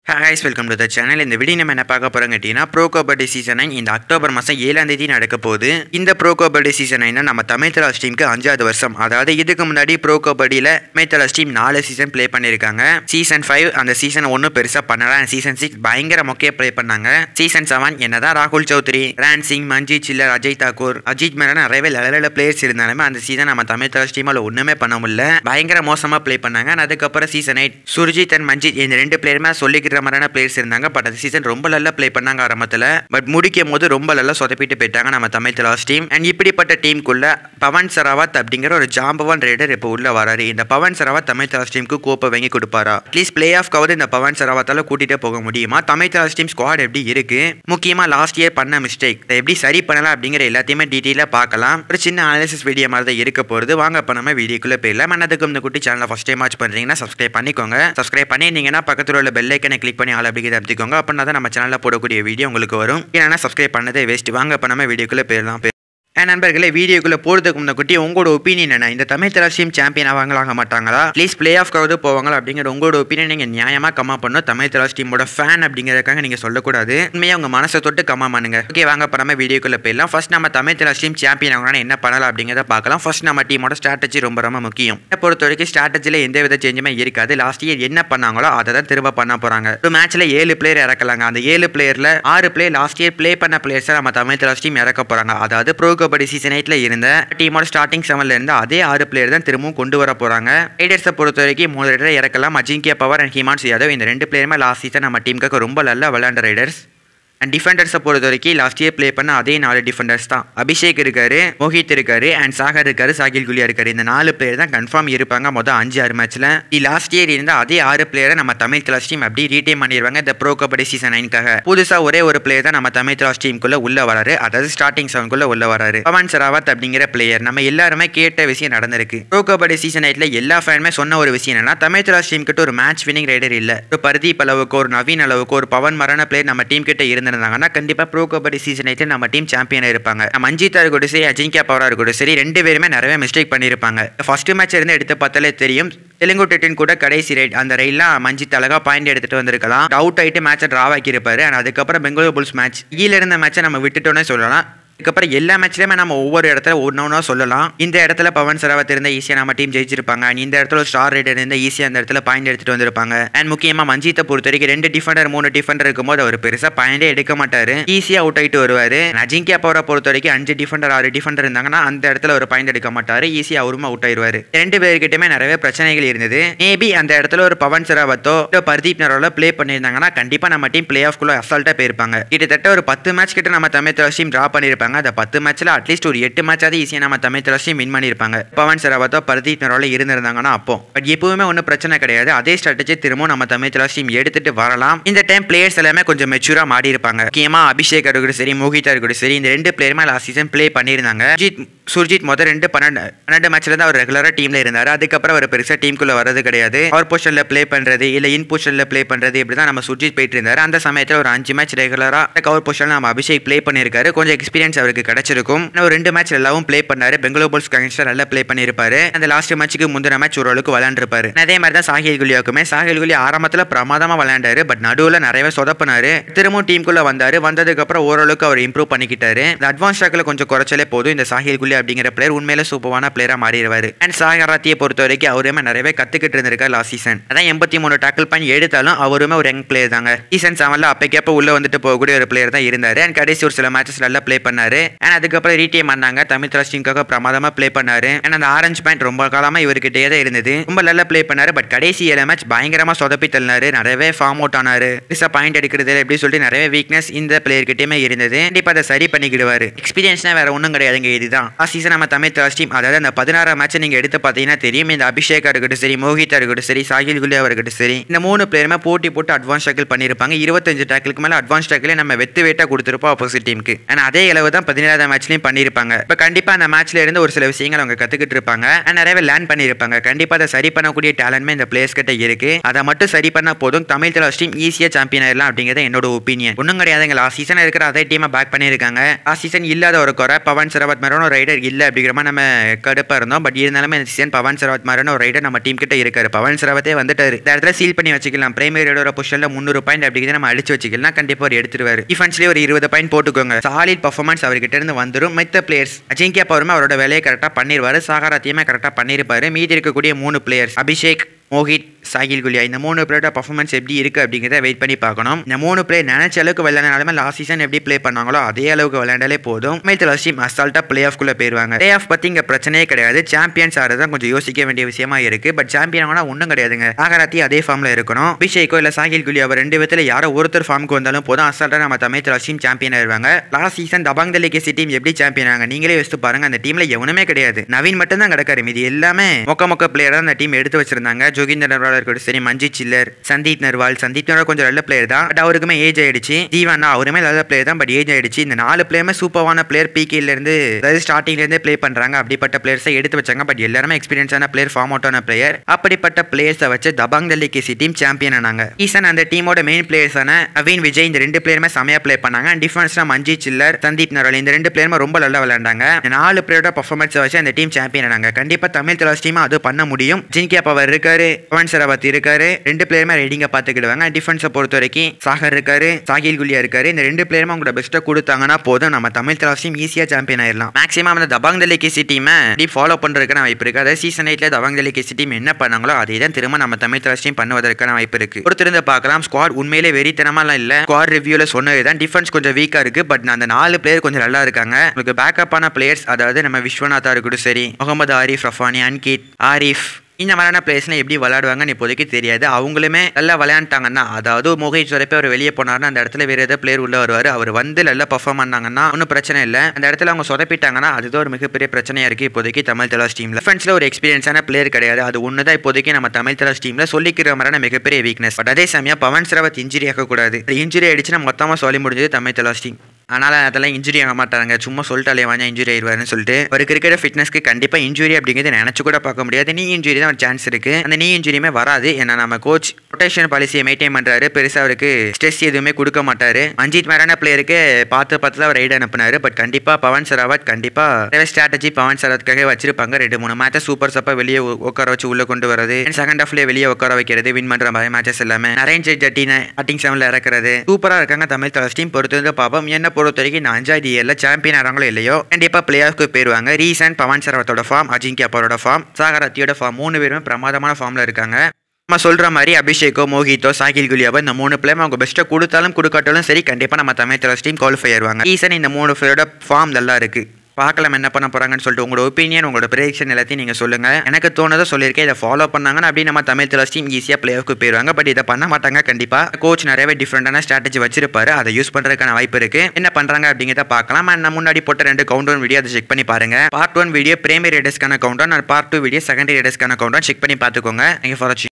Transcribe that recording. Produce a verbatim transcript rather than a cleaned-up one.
Hi guys, welcome to the channel. இந்த video நம்ம என்ன பார்க்க போறோம் கேட்டினா ப்ரோ கபடி சீசன் நைன் இந்த அக்டோபர் மாதம் ஏழாம் தேதி நடக்க போகுது. இந்த ப்ரோ கபடி சீசன் நைன் நம்ம தமிழ் தலாஸ் டீமுக்கு அஞ்சாவது வருஷம். அதாவது இதுக்கு முன்னாடி ப்ரோ கபடியில் தமிழ் தலாஸ் டீம் நாலு சீசன் ப்ளே பண்ணியிருக்காங்க. சீசன் ஃபைவ் அந்த சீசன் ஒன்றும் பெருசாக பண்ணல. சீசன் சிக்ஸ் பயங்கர மொக்கையாக ப்ளே பண்ணாங்க. சீசன் செவன் என்னதான் ராகுல் சௌத்ரி, ரான் சிங், மஞ்சித் சில்லர், அஜய் தாக்கூர், அஜித் மேலே நிறையவே நல்ல பிளேயர்ஸ் இருந்தாலுமே அந்த சீசன் நம்ம தமிழ் தலாஸ் டீமால் ஒன்றுமே பண்ண முடியல. பயங்கர மோசமாக ப்ளே பண்ணாங்க. அதுக்கப்புறம் season eight Surjeet and Manjeet இந்த ரெண்டு பிளேயருமே சொல்லிக்கிற மாதிரியான பிளேயர்ஸ் இருந்தாங்க. பட் அந்த சீசன் ரொம்ப நல்லா ப்ளே பண்ணாங்க ஆரம்பத்தில். பட் முடிக்கும் போது ரொம்ப நல்லா சொதப்பிட்டு போயிட்டாங்க நம்ம தமிழ் தலாஸ் டீம். அண்ட் இப்படிப்பட்ட டீமுக்குள்ள பவன் சரவாத் அப்படிங்கிற ஒரு ஜாம்பவான் ரைடர் இப்போ உள்ள வராரு. இந்த பவன் சரவாத் தமிழ் தலாஸ் டீமுக்கு கோப்பை வாங்கி கொடுப்பாரா? அட்லீஸ்ட் பிளே ஆஃப் கவது இந்த பவன் சரவாத்தால கூட்டிகிட்டே போக முடியுமா? தமிழ் தலாஸ் டீம் ஸ்குவாட் எப்படி இருக்கு, முக்கியமாக லாஸ்ட் இயர் பண்ண மிஸ்டேக் எப்படி சரி பண்ணலாம் அப்படிங்கிற எல்லாத்தையுமே டீட்டெயிலாக பார்க்கலாம். ஒரு சின்ன அனாலிசிஸ் வீடியோ மாதிரி தான் இருக்க போகிறது. வாங்க இப்போ நம்ம வீடியோக்குள்ளே போயிடலாம். மன்னதுக்கு இந்த குட்டி சேனலை ஃபஸ்ட் டைம் வாட்ச் பண்ணுறீங்கன்னா சப்ஸ்கிரைப் பண்ணிக்கோங்க. சப்ஸ்கிரைப் பண்ணியிருந்தீங்கன்னா பக்கத்தில் உள்ள பெல் ஐக்கனை கிளிக் பண்ணி ஆல் அப்படிங்கிறத அமுத்திக்கோங்க. அப்படின்னா தான் நம்ம சேனலில் போடக்கூடிய வீடியோ உங்களுக்கு வரும். ஏன்னா சப்ஸ்கிரைப் பண்ணதே வேஸ்ட். வாங்க இப்போ நம்ம வீடியோக்குள்ளே போயிடலாம். நண்பர்களே, வீடியோக்குள்ளே போகிறதுக்கு முன்னாடி உங்களோட ஒப்பீனியன் என்ன? இந்த தமிழ் தலாஸ் டீம் சாம்பியன் ஆவாங்களா ஆக மாட்டாங்களா? ப்ளீஸ் பிளே ஆஃப் கவது போவாங்களா அப்படிங்கிற உங்களோட ஒப்பீனியன் நீங்கள் நியாயமாக கம்மா பண்ணணும். தமிழ் தலாஸ் டீமோட ஃபேன் அப்படிங்கிறதுக்காக நீங்கள் சொல்லக்கூடாது. உண்மையாக உங்கள் மனசை தொட்டு கம்மா பண்ணுங்க. ஓகே, வாங்க இப்போ நம்ம வீடியோக்குள்ளே போயிடலாம். ஃபர்ஸ்ட் நம்ம தமிழ் தலாஸ் டீம் சாம்பியன் ஆகணும்னா என்ன பண்ணலாம் அப்படிங்கிறத பார்க்கலாம். ஃபர்ஸ்ட் நம்ம டீமோட ஸ்ட்ராட்டஜி ரொம்ப ரொம்ப முக்கியம். என்னை பொறுத்த வரைக்கும் ஸ்ட்ராட்டஜியில் எந்த வித சேஞ்சுமே இருக்காது. லாஸ்ட் இயர் என்ன பண்ணாங்களோ அதை தான் திரும்ப பண்ண போகிறாங்க. ஒரு மேட்ச்சில் ஏழு பிளேயர் இறக்கலாங்க. அந்த ஏழு பிளேயரில் ஆறு பிளேயர் லாஸ்ட் இயர் பிளே பண்ண பிளேயர்ஸை நம்ம தமிழ் தலாஸ் டீம் இறக்க போகிறாங்க. அதாவது ப்ரோ கபடி சீசன் எயிட்ல இருந்த டீமோட ஸ்டார்டிங் செவன்ல இருந்து அதே ஆறு பிளேயர் தான் திரும்பவும் கொண்டு வர போறாங்க. ரைடர்ஸை பொறுத்த வரைக்கும் மூணு ரைடரை இறக்கலாம். அஜிங்கியா பவர் அண்ட் ஹிமான்சு யாதவ் இந்த ரெண்டு பிளேயருமே லாஸ்ட் சீசன் நம்ம டீமுக்கு ரொம்ப நல்லா விளையாண்ட ரைடர்ஸ். அண்ட் டிஃபெண்டர்ஸை பொறுத்த வரைக்கும் லாஸ்ட் இயர் ப்ளே பண்ண அதே நாலு டிஃபெண்டர்ஸ் தான். அபிஷேக் இருக்காரு, மோஹித் இருக்காரு, அண்ட் சாகர் இருக்காரு, சாகில் குலியா இருக்காரு. இந்த நாலு பிளேயர் தான் கன்ஃபார்ம் இருப்பாங்க மொதல் அஞ்சு ஆறு மேட்ச்ல. லாஸ்ட் இயர் இருந்த அதே ஆறு பிளேயரை நம்ம தமிழ் தலாஸ் டீம் அப்படி ரீடைம் பண்ணிடுவாங்க இந்த ப்ரோ கபடி சீசன் நைனுக்காக. புதுசா ஒரே ஒரு பிளேயர் தான் நம்ம தமிழ் தலாஸ் டீமுக்குள்ள உள்ள வராரு. அதாவது ஸ்டார்டிங் செவனுக்குள்ள உள்ள வராரு. பவன் சரவாத் அப்படிங்கிற பிளேயர். நம்ம எல்லாருமே கேட்ட விஷயம் நடந்திருக்கு. ப்ரோ கபடி சீசன் எயிட்ல எல்லா ஃபேனுமே சொன்ன ஒரு விஷயம் என்னன்னா, தமிழ் தலாஸ் டீம் கிட்ட ஒரு மேட்ச் வினிங் ரைடர் இல்ல. ஒரு பர்தீப் அளவுக்கு, ஒரு நவீன் அளவுக்கு, ஒரு பவன் மரண பிளேயர் நம்ம டீம் கிட்ட இருந்திருந்தாங்கன்னா கண்டிப்பா ப்ரோ கபடி சீசன் எயிட்ல நம்ம டீம் சாம்பியன் இருப்பாங்க. மஞ்சித்தா இருக்கட்டும் சரி, அஜிங்கியா பவரா இருக்கட்டும் சரி, ரெண்டு பேருமே நிறைய மிஸ்டேக் பண்ணியிருப்பாங்க. ஃபர்ஸ்ட் மேட்ச் இருந்து எடுத்து பார்த்தாலே தெரியும். தெலுங்கு டெட்டின் கூட கடைசி ரைட் அந்த ரைட்லாம் மஞ்சித் அழகா பாயிண்ட் எடுத்துட்டு வந்திருக்கலாம். அவுட் ஆயிட்டு மேட்சை டிரா ஆக்கியிருப்பாரு. அதுக்கப்புறம் பெங்களூர் புல்ஸ் மேட்ச் கீழே இருந்த மேட்சை நம்ம விட்டுட்டோன்னே சொல்லலாம். அதுக்கப்புறம் எல்லா மேட்ச்லையுமே நம்ம ஒவ்வொரு இடத்துல ஒன்று ஒன்றா சொல்லலாம். இந்த இடத்துல பவன் சரவாத் இருந்தால் ஈஸியாக நம்ம டீம் ஜெயிச்சிருப்பாங்க. அண்ட் இந்த இடத்துல ஒரு ஸ்டார் ரைடர் இருந்தால் ஈஸியாக அந்த இடத்துல பாயிண்ட் எடுத்துட்டு வந்திருப்பாங்க. அண்ட் முக்கியமாக மஞ்சித்தை பொறுத்த வரைக்கும் ரெண்டு டிஃபெண்டர் மூணு டிஃபெண்டர் இருக்கும்போது அவர் பெருசாக பாயிண்டே எடுக்க மாட்டார். ஈஸியாக அவுட் ஆகிட்டு வருவார். அஜிங்கியா பவரை பொறுத்த வரைக்கும் அஞ்சு டிஃபெண்டர் ஆறு டிஃபெண்டர் இருந்தாங்கன்னா அந்த இடத்துல ஒரு பாயிண்ட் எடுக்க மாட்டார். ஈஸியாக அவருமே அவுட் ஆயிடுவார். ரெண்டு பேருக்கிட்டமே நிறைய பிரச்சனைகள் இருந்தது. மேபி அந்த இடத்துல ஒரு பவன் சரவாத்தோ பர்தீப் நரோல பிளே பண்ணியிருந்தாங்கன்னா கண்டிப்பாக நம்ம டீம் பிளே ஆஃப் குள்ள அசால்ட்டாக போயிருப்பாங்க. கிட்டத்தட்ட ஒரு பத்து மேட்ச் கிட்ட நம்ம தமிழ் தலாஸ் டீம் டிரா பண்ணியிருப்பாங்க. அந்த பத்து மேட்ச்ல அட்லீஸ்ட் ஒரு எட்டு மேட்சாவது ஈஸியாக நம்ம தமிழ் தலாஸ் டீம் வின் பண்ணியிருப்பாங்க. பவன் சரவாத்தோ பர்தீப் நரோல இருந்திருந்தாங்கன்னா அப்போ. பட் எப்பவுமே ஒன்றும் பிரச்சனை கிடையாது. அதே ஸ்ட்ராட்டஜி திரும்பவும் நம்ம தமிழ் தலாஸ் டீம் எடுத்துட்டு வரலாம். இந்த டைம் பிளேயர்ஸ் எல்லாமே கொஞ்சம் மெச்சூரா மாறி இருப்பாங்க. முக்கியமா அபிஷேக் இருக்கட்டும் சரி, மோஹிதா இருக்கட்டும் சரி, இந்த ரெண்டு பிளேயருமே லாஸ்ட் சீசன் பிளே பண்ணியிருந்தாங்க. சுர்ஜித் முதல் ரெண்டு பன்னெண்டு பன்னெண்டு மேட்ச்ல தான் அவர் ரெகுலரா டீம்ல இருந்தாரு. அதுக்கப்புறம் அவர் பெருசா டீமுக்குள்ள வரது கிடையாது. அவர் பொசிஷன்ல பிளே பண்றது இல்ல இன் பொசிஷன்ல பிளே பண்றது இப்படிதான் நம்ம சுர்ஜித் போயிட்டு இருந்தாரு. அந்த சமயத்தில் ஒரு அஞ்சு மேட்ச் ரெகுலரா கவர் பொசிஷன்ல நம்ம அபிஷேக் பிளே பண்ணியிருக்காரு. கொஞ்சம் எக்ஸ்பீரியன்ஸ் அவருக்கு கிடைச்சிருக்கும். ஒரு ரெண்டு மேட்ச் எல்லாவும் பிளே பண்ணாரு. பெங்களூர் புல்ஸ் கங்ஸ்டர் நல்லா பிளே பண்ணிருப்பாரு. அந்த லாஸ்ட் மேட்சுக்கு முந்தின மேட்ச் ஓரளவுக்கு விளையாண்டுருப்பாரு. அதே மாதிரி தான் சாகில் குலியாக்குமே. சாகில் குலியா ஆரம்பத்தில் பிரமாதமா விளையாண்டாரு. பட் நடுவில் நிறையவே சொதப்பினாரு. திரும்பவும் டீமுக்குள்ள வந்தாரு. வந்ததுக்கு அப்புறம் ஓரளவுக்கு அவர் இம்ப்ரூவ் பண்ணிக்கிட்டாரு. அட்வான்ஸ் ட்ராக்ல கொஞ்சம் குறைச்சாலே போதும். இந்த சாகில் குலியா அப்படிங்கிற பிளேயர் உண்மையில சூப்பரான பிளேயரா மாறிடுவாரு. அண்ட் சாகராத்தியை பொறுத்த வரைக்கும் அவருமே நிறையவே கத்துக்கிட்டு இருந்திருக்காரு லாஸ்ட் சீசன். அதான் எண்பத்தி மூணு டாக்கிள் பாயிண்ட் எடுத்தாலும் அவருமே ஒரு யங் பிளேயர் தாங்க. சீசன் செவன்ல அப்பக்கப்ப உள்ள வந்துட்டு போகக்கூடிய ஒரு பிளேயர் தான் இருந்தாரு. அண்ட் கடைசி ஒரு சில மேட்சஸ் நல்லா பிளே பண்ணாரு. அண்ட் அதுக்கப்புறம் ரீடைம் பண்ணாங்க. தமிழ் தலாஸ் டீமுக்காக பிரமாதமா பிளே பண்ணாரு. அண்ட் அந்த ஆரஞ்சு பாயிண்ட் ரொம்ப காலமா இவர்கிட்டே தான் இருந்தது. ரொம்ப நல்லா பிளே பண்ணாரு. பட் கடைசி ஏழு மேட்ச் பயங்கரமா சொதப்பி தள்ளினாரு. நிறையவே ஃபார்ம் அவுட் ஆனாரு. பெருசா பாயிண்ட் எடுக்கிறது எப்படி சொல்லிட்டு நிறைய வீக்னஸ் இந்த பிளேயர் கிட்டே இருந்தது. கண்டிப்பா அதை சரி பண்ணிக்கிடுவாரு. எக்ஸ்பீரியன்ஸ்னா வேற ஒன்றும் கிடையாதுங்க. இதுதான் லாஸ்ட் சீசன் நம்ம தமிழ் தலாஸ் டீம். அதாவது அந்த பதினாறாம் மேட்ச் நீங்க எடுத்து பார்த்தீங்கன்னா தெரியும். இந்த அபிஷேகா இருக்கட்டும் சரி, மோஹிதா இருக்கட்டும் சரி, சாகில் குலியா இருக்கட்டும் சரி, இந்த மூணு பிளேயருமே போட்டி போட்டு அட்வான்ஸ் டேக்கிள் பண்ணிருப்பாங்க. இருபத்தஞ்சு டேக்கிளுக்கு மேல அட்வான்ஸ் டேக்கிளே நம்ம வெத்து வேட்டா கொடுத்துருப்போம் ஆப்போசிட் டீமுக்கு. ஆனா அதே அளவு தான் பதினேழாவது மேட்ச்லயும் பண்ணிருப்பாங்க. இப்ப கண்டிப்பா அந்த மேட்ச்ல இருந்து ஒரு சில விஷயங்கள் அவங்க கத்துக்கிட்டு இருப்பாங்க. நிறையவே லேர்ன் பண்ணிருப்பாங்க. கண்டிப்பா அதை சரி பண்ணக்கூடிய டேலண்ட்மே இந்த பிளேயர்ஸ் கிட்ட இருக்கு. அதை மட்டும் சரி பண்ணா போதும் தமிழ் தலாஸ் டீம் ஈஸியா சாம்பியன் ஆயிடலாம் அப்படிங்கிறது என்னோட ஒப்பீனியன். ஒன்றும் கிடையாதுங்க. லாஸ்ட் சீசன் இருக்கிற அதே டீமை பேக் பண்ணியிருக்காங்க. லாஸ்ட் சீசன் இல்லாத ஒரு குறை பவன் சரவாத் மரணம் ரைடர் பிளேயர் இல்லை அப்படிங்கிற மாதிரி நம்ம கடுப்பாக இருந்தோம். பட் இருந்தாலுமே இந்த சீசன் பவன் சரவத் மாதிரியான ஒரு ரைடர் நம்ம டீம் கிட்ட இருக்காரு. பவன் சரவத்தே வந்துட்டாரு. இந்த இடத்துல சீல் பண்ணி வச்சுக்கலாம். பிரைமரி ரைடரோட பொசிஷனில் முந்நூறு பாயிண்ட் அப்படிங்கிறத நம்ம அடிச்சு வச்சுக்கலாம். கண்டிப்பாக ஒரு எடுத்துருவாரு. டிஃபென்ஸ்லேயே ஒரு இருபது பாயிண்ட் போட்டுக்கோங்க. சாலிட் பர்ஃபார்மன்ஸ் அவர்கிட்ட இருந்து வந்துடும். மற்ற பிளேயர்ஸ் அஜிங்கியா பவருமே அவரோட வேலையை கரெக்டாக பண்ணிடுவாரு. சாகராத்தையுமே கரெக்டாக பண்ணியிருப்பாரு. மீதி இருக்கக்கூடிய மூணு பிளேயர்ஸ் அபிஷேக், மோஹித், சாகில் குலியா, இந்த மூணு பிளேயரோட பர்ஃபார்மன்ஸ் எப்படி இருக்குது அப்படிங்கிறத வெயிட் பண்ணி பார்க்கணும். இந்த மூணு பிளேயர் நினைச்ச அளவுக்கு விளையாடினாலுமே லாஸ்ட் சீசன் எப்படி ப்ளே பண்ணாங்களோ அதே அளவுக்கு விளையாண்டாலே போதும். மைத்தில் டீம் அசால்ட்டாக பிளே ஆஃப்குள்ளே போயிருவாங்க. பிளே ஆஃப் பற்றி இங்கே பிரச்சனையே கிடையாது. சாம்பியன்ஸ் ஆகிறது தான் கொஞ்சம் யோசிக்க வேண்டிய விஷயமா இருக்குது. பட் சாம்பியன் ஆனால் ஒன்றும் கிடையாதுங்க. சாகராத்தி அதே ஃபார்மில் இருக்கணும். அபிஷேக்கோ இல்லை சாகில் குலியா ரெண்டு விதத்தில் யாரோ ஒருத்தர் ஃபார்முக்கு வந்தாலும் போதும், அசால்ட்டாக நம்ம தமிழ் டீம் சாம்பியன் ஆயிடுவாங்க. Last season Dabang Delhi KC team எப்படி சாம்பியன் ஆனாங்க நீங்களே யோசித்து பாருங்க. அந்த டீமில் எவனுமே கிடையாது. நவீன் மட்டும் தான் கிடக்காரு. மீதி எல்லாமே மொக்க மொக்க பிளேயராக அந்த டீம் எடுத்து வச்சிருந்தாங்க. ஜோகிந்தர் இருக்கட்டும் சரி, மஞ்சித் சில்லர், சந்தீப் நர்வால். சந்தீப் நர்வால் கொஞ்சம் நல்ல பிளேயர் தான். பட் அவருக்குமே ஏஜ் ஆயிடுச்சு. ஜீவானா அவருமே நல்ல பிளேயர் தான். பட் ஏஜ் ஆயிடுச்சு. இந்த நாலு பிளேயருமே சூப்பரான பிளேயர். பிகேல இருந்து அதாவது ஸ்டார்டிங்ல இருந்தே ப்ளே பண்றாங்க. அப்படிப்பட்ட பிளேயர்ஸை எடுத்து வச்சாங்க. பட் எல்லாருமே எக்ஸ்பீரியன்ஸான பிளேயர், ஃபார்ம் அவுட்டான பிளேயர். அப்படிப்பட்ட பிளேயர்ஸை வச்சு தபாங் தலிகேசி டீம் சாம்பியன் ஆனாங்க. சீசன் அந்த டீமோட மெயின் பிளேயர்ஸான நவீன், விஜய் இந்த ரெண்டு பிளேயருமே செமையா ப்ளே பண்ணாங்க. டிஃபென்ஸ்ல மஞ்சித் சில்லர், சந்தீப் நர்வால் இந்த ரெண்டு பிளேயருமே ரொம்ப நல்லா விளையாண்டாங்க. நாலு பிளேயரோட பர்ஃபார்மன்ஸை வச்சு அந்த டீம் சாம்பியன் ஆனாங்க. கண்டிப்பா தமிழ் தலாஸ் டீம் அது பண்ண முடியும். ஜின்கியா பவர் இருக்காரு, பவன் சரவத் இருக்காரு. ரெண்டு பிளேயருமே ரைடிங்கை பார்த்துக்கிடுவாங்க. டிஃபென்ஸை பொறுத்த வரைக்கும் சாகர் இருக்காரு, சாகில் குலியா இருக்காரு. இந்த ரெண்டு பிளேயருமே அவங்களோட பெஸ்ட்டை கொடுத்தாங்கன்னா போதும், நம்ம தமிழ் தலாஸ் டீம் ஈஸியாக சாம்பியன் ஆயிடலாம். மேக்ஸிமம் அந்த தபாங் தலிகேசி டீமை டீப் ஃபாலோ பண்ணுறதுக்கான வாய்ப்பு இருக்கு. அதாவது சீசன் எயிட்ல தபாங் தலிகேசி டீம் என்ன பண்ணாங்களோ அதே தான் திரும்ப நம்ம தமிழ் தலாஸ் டீம் பண்ணுவதற்கான வாய்ப்பு இருக்கு. ஒருத்தருந்து பார்க்கலாம். ஸ்குவாட் உண்மையிலே வெறித்தனமாலாம் இல்லை. ஸ்குவாட் ரிவ்யூல சொன்னது தான் டிஃபென்ஸ் கொஞ்சம் வீக்கா இருக்கு. பட் அந்த நாலு பிளேயர் கொஞ்சம் நல்லா இருக்காங்க. உங்களுக்கு பேக்கப்பான பிளேயர்ஸ் அதாவது நம்ம விஸ்வநாதா இருக்கட்டும் சரி, முகமது ஆரிஃப், ரஃபானி, அன்கித், ஆரிஃப் இந்த மாதிரியான பிளேயர்ஸ்லாம் எப்படி விளையாடுவாங்கன்னு இப்போதைக்கு தெரியாது. அவங்களுமே நல்லா விளையாண்டாங்கன்னா, அதாவது மோஹித் வரப்போ அவர் வெளியே போனார்னா அந்த இடத்துல வேறு ஏதாவது பிளேயர் உள்ள வருவார். அவர் வந்து நல்லா பர்ஃபார்ம் பண்ணாங்கன்னா ஒன்றும் பிரச்சனை இல்லை. அந்த இடத்துல அவங்க சொதப்பிட்டாங்கன்னா அதுதான் ஒரு மிகப்பெரிய பிரச்சனையாக இருக்குது இப்போதைக்கு தமிழ் தலாஸ் டீமில். டிஃபென்ஸில் ஒரு எக்ஸ்பீரியன்ஸான பிளேயர் கிடையாது. அது ஒன்று தான் இப்போதைக்கு நம்ம தமிழ் தலாஸ் டீமில் சொல்லிக்கிற மாதிரியான மிகப்பெரிய வீக்னஸ். பட் அதே சமயம் பவன் சரவத் இன்ஜுரி ஆகக்கூடாது. இன்ஜுரி ஆயிடுச்சுன்னா மொத்தமாக சொல்லி முடிஞ்சது தமிழ் தலாஸ் டீம். அதனால் அதெல்லாம் இன்ஜுரி ஆக மாட்டாங்க. சும்மா சொல்லிட்டாலே வாங்க இன்ஜுரி ஆயிடுவாருன்னு சொல்லிட்டு ஒரு கிரிக்கெட் ஃபிட்னஸ்க்கு கண்டிப்பாக இன்ஜுரி அப்படிங்கிறது நினச்சி கூட பார்க்க முடியாது. நீ இன்ஜுரி தான் ஒரு சான்ஸ் இருக்குது. அந்த நீ இன்ஜுரியுமே வராது. ஏன்னா நம்ம கோச் ரொட்டேஷன் பாலிசியை மெயின்டைன் பண்ணுறாரு. பெருசாக அவருக்கு ஸ்ட்ரெஸ் எதுவுமே கொடுக்க மாட்டார். மஞ்சித் மேரான பிளேயருக்கு பார்த்து பார்த்து தான் அவர் ரைடு அனுப்புனார். பட் கண்டிப்பாக பவன் சரவத் கண்டிப்பாக ஸ்ட்ராட்டஜி பவன் சரவத்காக வச்சிருப்பாங்க. ரெண்டு மூணு மேட்சை சூப்பர் சப்பாக வெளியே உட்கார வச்சு உள்ளே கொண்டு வரது, செகண்ட் ஹாஃப்லேயே வெளியே உட்கார வைக்கிறது, வின் பண்ணுற மாதிரி மேட்சஸ் எல்லாமே நரேன் ஜட்டினை பேட்டிங் செவனில் இறக்குறது சூப்பராக இருக்காங்க தமிழ் தலாஸ் டீம். பொறுத்து வந்து பார்ப்போம். என்ன பொறுத்த வரைக்கும் இந்த அஞ்சாவது இயர்ல சாம்பியன் ஆகிறாங்களோ இல்லையோ கண்டிப்பா பிளே ஆஃப்க்கு போயிருவாங்க. ரீசன் பவன் சரவத்தோட ஃபார்ம், அஜிங்கியா பவரோட ஃபார்ம், சாகராத்தியோட ஃபார்ம் மூணு பேருமே பிரமாதமான ஃபார்ம்ல இருக்காங்க. நம்ம சொல்ற மாதிரி அபிஷேக்கோ, மோஹித்தோ, சாகில் குலியாவோ இந்த மூணு பிளேயர் அவங்க பெஸ்ட்டை கொடுத்தாலும் கொடுக்காட்டாலும் சரி கண்டிப்பா நம்ம தமிழ் தலாஸ் டீம் குவாலிஃபை ஆயிருவாங்க. ரீசன் இந்த மூணு பிளேயரோட ஃபார்ம் நல்லா இருக்கு. பார்க்கலாம் என்ன பண்ண போறாங்கன்னு சொல்லிட்டு உங்களோட ஒப்பீனியன், உங்களோட ப்ரெடிக்ஷன் எல்லாத்தையும் நீங்கள் சொல்லுங்க. எனக்கு தோணுதை சொல்லியிருக்கேன். இதை ஃபாலோ பண்ணாங்கன்னா அப்படி நம்ம தமிழ் தலாஸ் டீம் ஈஸியாக பிளே ஆஃப்க்கு போயிருவாங்க. பட் இதை பண்ண மாட்டாங்க. கண்டிப்பாக கோச் நிறையவே டிஃப்ரெண்டான ஸ்ட்ராட்டஜி வச்சிருப்பாரு. அதை யூஸ் பண்ணுறதுக்கான வாய்ப்பு இருக்கு. என்ன பண்ணுறாங்க அப்படிங்கிறத பார்க்கலாம். நான் முன்னாடி போட்ட ரெண்டு கவுண்ட் ஒன் வீடியோ அதை செக் பண்ணி பாருங்க. பார்ட் ஒன் வீடியோ பிரைமரி ரைடர்ஸ்க்கான count one, part two video secondary ரைடர்ஸ்க்கான கவுண்ட் ஒன் செக் பண்ணி பார்த்துக்கோங்க. நீங்கள் ஃபாலோ